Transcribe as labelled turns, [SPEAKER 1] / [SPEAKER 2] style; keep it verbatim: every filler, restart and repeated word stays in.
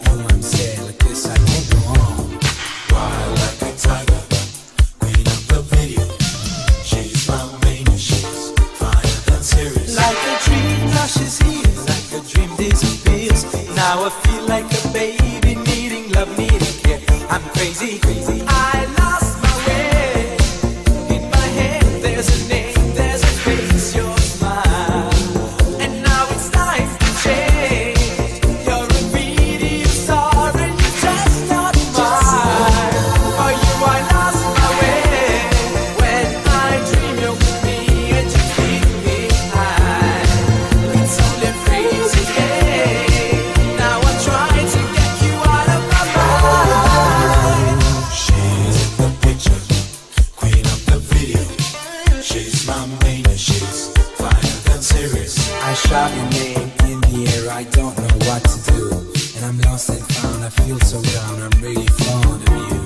[SPEAKER 1] know I'm sad. Like this, I can't go on.
[SPEAKER 2] Wild like a tiger, queen of the video. She's my main, she's finer than serious.
[SPEAKER 1] Like a dream, now she's here. Like a dream disappears. Now I feel like a baby needing love, needing care. I'm crazy, crazy. I lost my way. In my head, there's a name, there's a face, your smile. And now it's time to change. You're a video star and you're just not mine. For you, I lost my way. When I dream you're with me and you leave me behind. It's only crazy, yeah. Now I'm trying to get you out of my mind.
[SPEAKER 2] She's in the picture, queen of the video. She's my main, she's finer than serious.
[SPEAKER 1] I shout your name in the air, I don't know what to do. And I'm lost and found, I feel so down, I'm really fond of you.